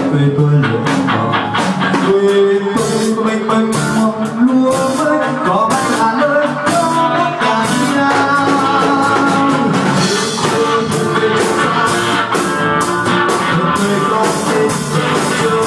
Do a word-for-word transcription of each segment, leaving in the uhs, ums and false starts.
quê tôi lượn vòng. Quê tôi mênh mênh mong lúa mới có bay là nơi có cả nhà. Quê con tên Châu.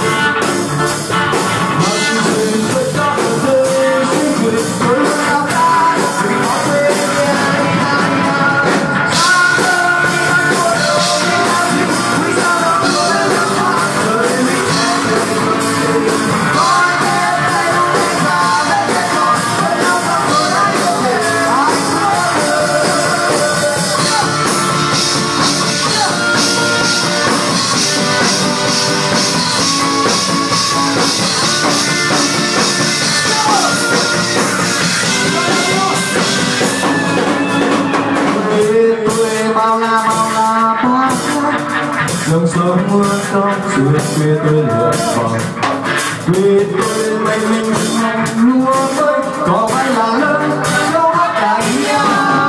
Sương sớm mưa trong suốt quê tôi lượn vòng. Quê tôi mênh mênh mong lúa mới có bay là lớn đâu có cả nhà.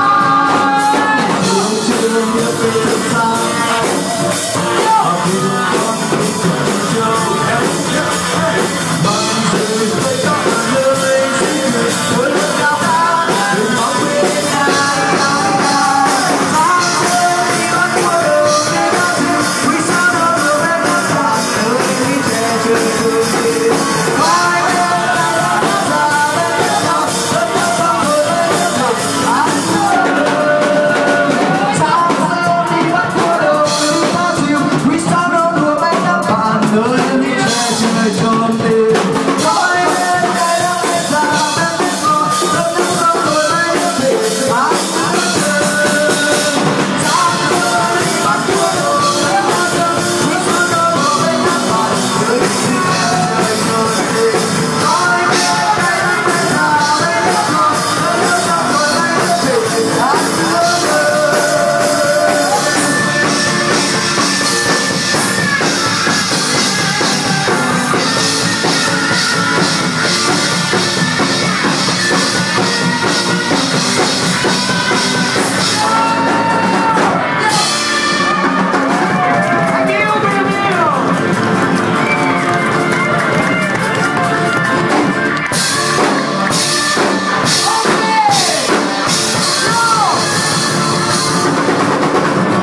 Sương chưa nhớ quê chân xa ở quê con quê Trần Châu. Bằng rơi quê con nơi sinh người tôi luôn cao ca đừng có quê nhà.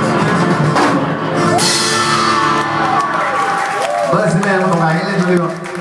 Vâng, xin mời một bài hãy lên cho mình.